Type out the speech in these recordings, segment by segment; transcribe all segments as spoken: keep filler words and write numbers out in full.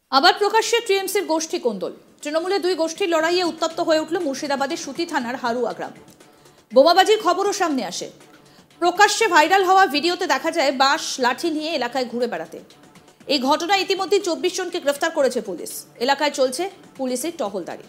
আবার প্রকাশ্যে টিএমসির গোষ্ঠী কোন্দল। তৃণমূলের দুই গোষ্ঠীর লড়াইয়ে উত্তপ্ত হয়ে উঠল মুর্শিদাবাদের সুতি থানার হারুয়া গ্রাম। বোমাবাজির খবরও সামনে আসে। প্রকাশ্যে ভাইরাল হওয়া ভিডিওতে দেখা যায় বাঁশ লাঠি নিয়ে এলাকায় ঘুরে বেড়াতে। এই ঘটনায় ইতিমধ্যে চব্বিশ জনকে গ্রেফতার করেছে পুলিশ। এলাকায় চলছে পুলিশের টহলদারি।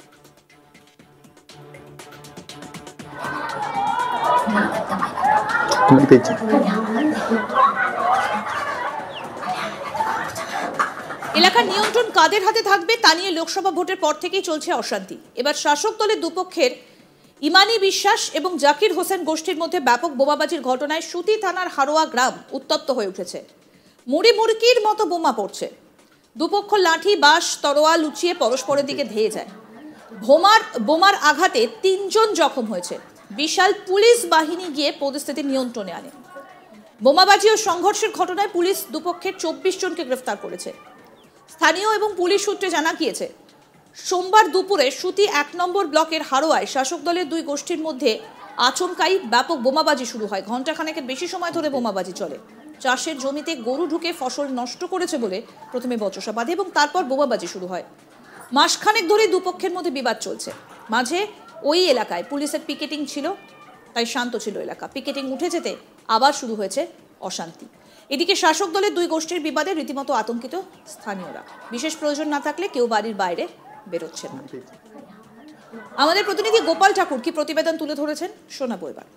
এলাকার নিয়ন্ত্রণ কাদের হাতে থাকবে তা নিয়ে লোকসভা ভোটের পর থেকেই চলছে অশান্তি। এবার শাসক দলের দুপক্ষের ইমানি বিশ্বাস এবং জাকির হোসেন গোষ্ঠীর মধ্যে ব্যাপক বোমাবাজির ঘটনায় সুতি থানার হারোয়া গ্রাম উত্তপ্ত হয়ে উঠেছে। মুড়ি মুড়কির মতো বোমা পড়ছে। দুপক্ষ লাঠি বাঁশ তরোয়াল লুচিয়ে পরস্পরের দিকে ধেয়ে যায়। বোমার বোমার আঘাতে তিনজন জখম হয়েছে। বিশাল পুলিশ বাহিনী গিয়ে পরিস্থিতি নিয়ন্ত্রণে আনে। বোমাবাজি ও সংঘর্ষের ঘটনায় পুলিশ দুপক্ষের চব্বিশ জনকে গ্রেফতার করেছে। স্থানীয় এবং পুলিশ সূত্রে জানা গিয়েছে, সোমবার দুপুরে সুতি এক নম্বর ব্লকের হারোয়ায় শাসক দলের দুই গোষ্ঠীর মধ্যে আচমকাই ব্যাপক বোমাবাজি শুরু হয়। ঘণ্টাখানেকের বেশি সময় ধরে বোমাবাজি চলে। চাষের জমিতে গরু ঢুকে ফসল নষ্ট করেছে বলে প্রথমে বচসা বাঁধে এবং তারপর বোমাবাজি শুরু হয়। মাসখানেক ধরে দুপক্ষের মধ্যে বিবাদ চলছে। মাঝে ওই এলাকায় পুলিশের পিকেটিং ছিল, তাই শান্ত ছিল এলাকা। পিকেটিং উঠে যেতে আবার শুরু হয়েছে অশান্তি। এদিকে শাসক দলের দুই গোষ্ঠীর বিবাদে রীতিমতো আতঙ্কিত স্থানীয়রা। বিশেষ প্রয়োজন না থাকলে কেউ বাড়ির বাইরে বেরোচ্ছে না। আমাদের প্রতিনিধি গোপাল ঠাকুর কি প্রতিবেদন তুলে ধরেছেন শোনাবো এবার।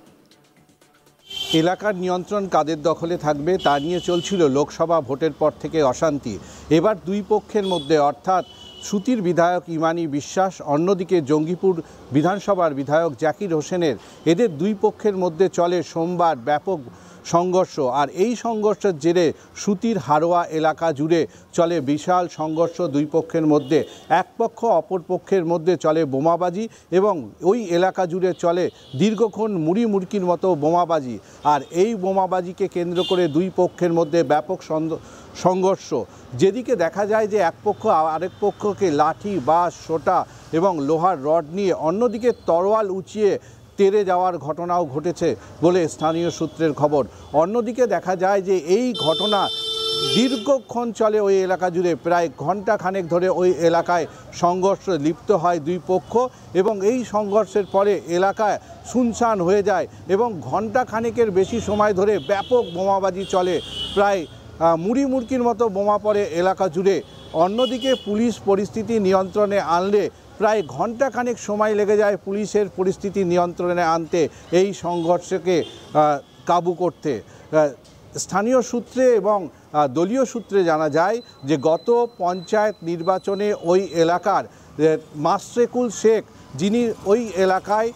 এলাকার নিয়ন্ত্রণ কাদের দখলে থাকবে তা নিয়ে চলছিল লোকসভা ভোটের পর থেকে অশান্তি। এবার দুই পক্ষের মধ্যে, অর্থাৎ সুতির বিধায়ক ইমানি বিশ্বাস, অন্যদিকে জঙ্গিপুর বিধানসভার বিধায়ক জাকির হোসেনের, এদের দুই পক্ষের মধ্যে চলে সোমবার ব্যাপক সংঘর্ষ। আর এই সংঘর্ষের জেরে সুতির হারোয়া এলাকা জুড়ে চলে বিশাল সংঘর্ষ দুই পক্ষের মধ্যে। এক পক্ষ অপর পক্ষের মধ্যে চলে বোমাবাজি এবং ওই এলাকা জুড়ে চলে দীর্ঘক্ষণ মুড়ি মুড়কির মতো বোমাবাজি। আর এই বোমাবাজিকে কেন্দ্র করে দুই পক্ষের মধ্যে ব্যাপক সংঘর্ষ। যেদিকে দেখা যায় যে এক পক্ষ আরেক পক্ষকে লাঠি বাঁশ সোটা এবং লোহার রড নিয়ে, অন্যদিকে তরোয়াল উঁচিয়ে তেড়ে যাওয়ার ঘটনাও ঘটেছে বলে স্থানীয় সূত্রের খবর। অন্যদিকে দেখা যায় যে এই ঘটনা দীর্ঘক্ষণ চলে ওই এলাকা জুড়ে। প্রায় ঘন্টা খানেক ধরে ওই এলাকায় সংঘর্ষ লিপ্ত হয় দুই পক্ষ এবং এই সংঘর্ষের পরে এলাকায় শুনশান হয়ে যায় এবং ঘন্টা খানেকের বেশি সময় ধরে ব্যাপক বোমাবাজি চলে। প্রায় মুড়ি মুড়কির মতো বোমা পড়ে এলাকা জুড়ে। অন্যদিকে পুলিশ পরিস্থিতি নিয়ন্ত্রণে আনলে প্রায় ঘণ্টাখানেক সময় লেগে যায় পুলিশের পরিস্থিতি নিয়ন্ত্রণে আনতে, এই সংঘর্ষকে কাবু করতে। স্থানীয় সূত্রে এবং দলীয় সূত্রে জানা যায় যে গত পঞ্চায়েত নির্বাচনে ওই এলাকার মাশরেকুল শেখ, যিনি ওই এলাকায়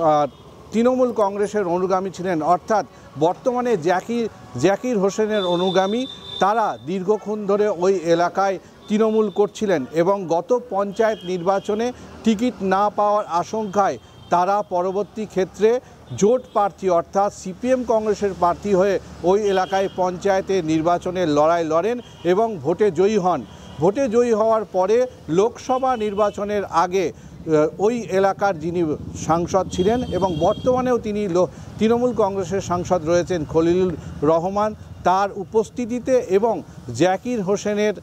তৃণমূল কংগ্রেসের অনুগামী ছিলেন, অর্থাৎ বর্তমানে জাকির জাকির হোসেনের অনুগামী, তারা দীর্ঘক্ষণ ধরে ওই এলাকায় তৃণমূল করছিলেন এবং গত পঞ্চায়েত নির্বাচনে টিকিট না পাওয়ার আশঙ্কায় তারা পরবর্তী ক্ষেত্রে জোট প্রার্থী অর্থাৎ সিপিএম কংগ্রেসের প্রার্থী হয়ে ওই এলাকায় পঞ্চায়েতে নির্বাচনের লড়াই লড়েন এবং ভোটে জয়ী হন। ভোটে জয়ী হওয়ার পরে লোকসভা নির্বাচনের আগে ওই এলাকার যিনি সাংসদ ছিলেন এবং বর্তমানেও তিনি তৃণমূল কংগ্রেসের সাংসদ রয়েছেন খলিলুর রহমান, তার উপস্থিতিতে এবং জাকির হোসেনের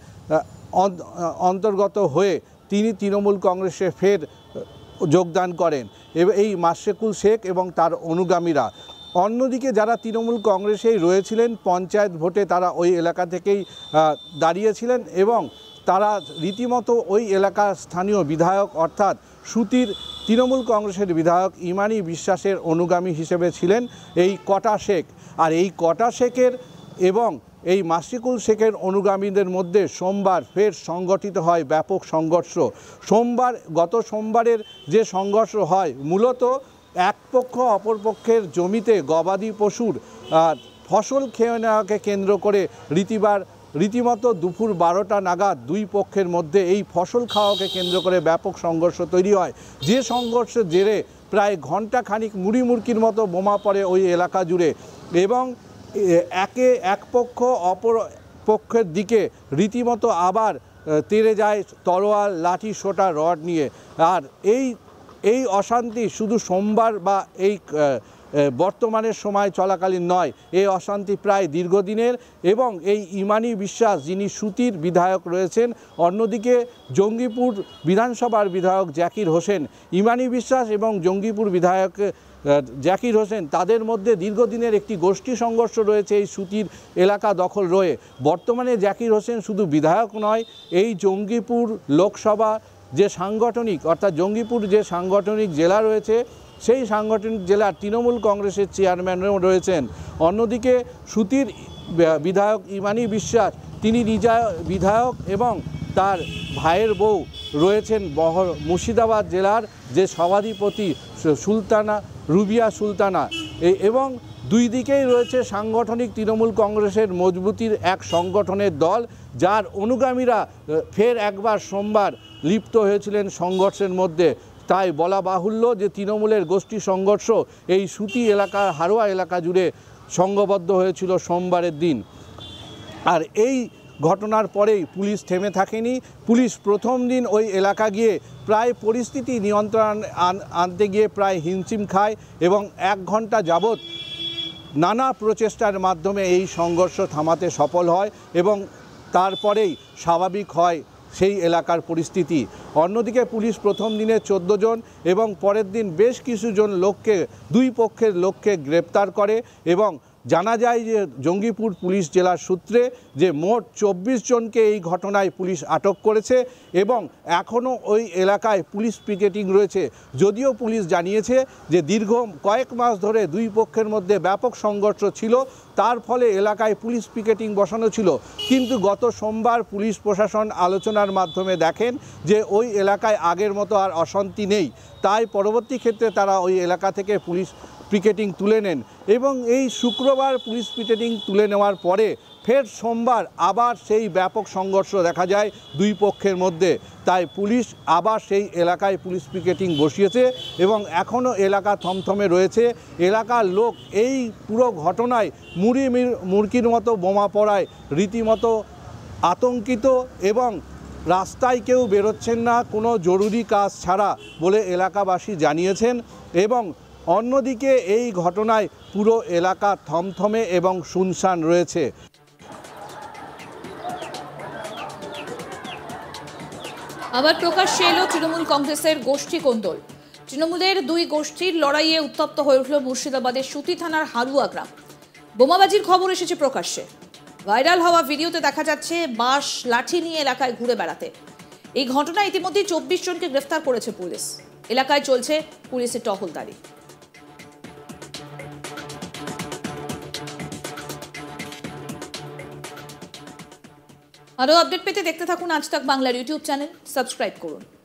অন্তর্গত হয়ে তিনি তৃণমূল কংগ্রেসে ফের যোগদান করেন এই মাশরেকুল শেখ এবং তার অনুগামীরা। অন্যদিকে যারা তৃণমূল কংগ্রেসেই রয়েছিলেন, পঞ্চায়েত ভোটে তারা ওই এলাকা থেকেই দাঁড়িয়েছিলেন এবং তারা রীতিমতো ওই এলাকার স্থানীয় বিধায়ক অর্থাৎ সুতির তৃণমূল কংগ্রেসের বিধায়ক ইমানি বিশ্বাসের অনুগামী হিসেবে ছিলেন এই কটা শেখ। আর এই কটা শেখের এবং এই মাশরেকুল শেখের অনুগামীদের মধ্যে সোমবার ফের সংগঠিত হয় ব্যাপক সংঘর্ষ। সোমবার গত সোমবারের যে সংঘর্ষ হয়, মূলত এক পক্ষ অপর পক্ষের জমিতে গবাদি পশুর ফসল খেয়ে নেওয়াকে কেন্দ্র করে রীতিবার রীতিমতো দুপুর বারোটা নাগাদ দুই পক্ষের মধ্যে এই ফসল খাওয়াকে কেন্দ্র করে ব্যাপক সংঘর্ষ তৈরি হয়। যে সংঘর্ষের জেরে প্রায় ঘণ্টা খানিক মুড়ি মুড়কির মতো বোমা পড়ে ওই এলাকা জুড়ে এবং একে এক পক্ষ অপর পক্ষের দিকে রীতিমতো আবার তেড়ে যায় তরোয়াল লাঠি সোটা রড নিয়ে। আর এই এই অশান্তি শুধু সোমবার বা এই বর্তমানের সময় চলাকালীন নয়, এই অশান্তি প্রায় দীর্ঘদিনের। এবং এই ইমানি বিশ্বাস যিনি সুতির বিধায়ক রয়েছেন, অন্যদিকে জঙ্গিপুর বিধানসভার বিধায়ক জাকির হোসেন, ইমানি বিশ্বাস এবং জঙ্গিপুর বিধায়ক জাকির হোসেন, তাদের মধ্যে দীর্ঘদিনের একটি গোষ্ঠী সংঘর্ষ রয়েছে এই সুতির এলাকা দখল রয়ে। বর্তমানে জাকির হোসেন শুধু বিধায়ক নয়, এই জঙ্গিপুর লোকসভা যে সাংগঠনিক অর্থাৎ জঙ্গিপুর যে সাংগঠনিক জেলা রয়েছে, সেই সাংগঠনিক জেলার তৃণমূল কংগ্রেসের চেয়ারম্যানও রয়েছেন। অন্যদিকে সুতির বিধায়ক ইমানি বিশ্বাস, তিনি নিজা বিধায়ক এবং তার ভাইয়ের বউ রয়েছেন বহর মুর্শিদাবাদ জেলার যে সভাধিপতি সুলতানা রুবিয়া সুলতানা, এবং দুই দিকেই রয়েছে সাংগঠনিক তৃণমূল কংগ্রেসের মজবুতির এক সংগঠনের দল, যার অনুগামীরা ফের একবার সোমবার লিপ্ত হয়েছিলেন সংঘর্ষের মধ্যে। তাই বলা বাহুল্য যে তৃণমূলের গোষ্ঠী সংঘর্ষ এই সুতি এলাকা, হারোয়া এলাকা জুড়ে সংঘবদ্ধ হয়েছিল সোমবারের দিন। আর এই ঘটনার পরেই পুলিশ থেমে থাকেনি। পুলিশ প্রথম দিন ওই এলাকা গিয়ে প্রায় পরিস্থিতি নিয়ন্ত্রণ আনতে গিয়ে প্রায় হিমশিম খায় এবং এক ঘন্টা যাবৎ নানা প্রচেষ্টার মাধ্যমে এই সংঘর্ষ থামাতে সফল হয় এবং তারপরেই স্বাভাবিক হয় সেই এলাকার পরিস্থিতি। অন্যদিকে পুলিশ প্রথম দিনে চোদ্দো জন এবং পরের দিন বেশ কিছুজন লোককে, দুই পক্ষের লোককে গ্রেপ্তার করে এবং জানা যায় যে জঙ্গিপুর পুলিশ জেলার সূত্রে যে মোট চব্বিশ জনকে এই ঘটনায় পুলিশ আটক করেছে এবং এখনও ওই এলাকায় পুলিশ পিকেটিং রয়েছে। যদিও পুলিশ জানিয়েছে যে দীর্ঘ কয়েক মাস ধরে দুই পক্ষের মধ্যে ব্যাপক সংঘর্ষ ছিল, তার ফলে এলাকায় পুলিশ পিকেটিং বসানো ছিল, কিন্তু গত সোমবার পুলিশ প্রশাসন আলোচনার মাধ্যমে দেখেন যে ওই এলাকায় আগের মতো আর অশান্তি নেই। তাই পরবর্তী ক্ষেত্রে তারা ওই এলাকা থেকে পুলিশ পিকেটিং তুলে নেন এবং এই শুক্রবার পুলিশ পিকেটিং তুলে নেওয়ার পরে ফের সোমবার আবার সেই ব্যাপক সংঘর্ষ দেখা যায় দুই পক্ষের মধ্যে। তাই পুলিশ আবার সেই এলাকায় পুলিশ পিকেটিং বসিয়েছে এবং এখনও এলাকা থমথমে রয়েছে। এলাকার লোক এই পুরো ঘটনায় মুড়ি মুরকির মতো বোমা পড়ায় রীতিমতো আতঙ্কিত এবং রাস্তায় কেউ বেরোচ্ছেন না কোনো জরুরি কাজ ছাড়া বলে এলাকাবাসী জানিয়েছেন। এবং অন্যদিকে এই ঘটনায় পুরো এলাকা থমথমে এবং শুনশান রয়েছে। আবার প্রকাশ্যে এলো তৃণমূল কংগ্রেসের গোষ্ঠী কোন্দল। তৃণমূলের দুই গোষ্ঠীর লড়াইয়ে উত্তপ্ত হয়ে উঠল মুর্শিদাবাদের সুতি থানার হারুয়া গ্রাম। বোমাবাজির খবর এসেছে প্রকাশ্যে। ভাইরাল হওয়া ভিডিওতে দেখা যাচ্ছে বাঁশ লাঠি নিয়ে এলাকায় ঘুরে বেড়াতে। এই ঘটনায় ইতিমধ্যে চব্বিশ জনকে গ্রেফতার করেছে পুলিশ। এলাকায় চলছে পুলিশের টহলদারি। আরও আপডেট পেতে দেখতে থাকুন আজ তাক বাংলার ইউটিউব চ্যানেল, সাবস্ক্রাইব করুন।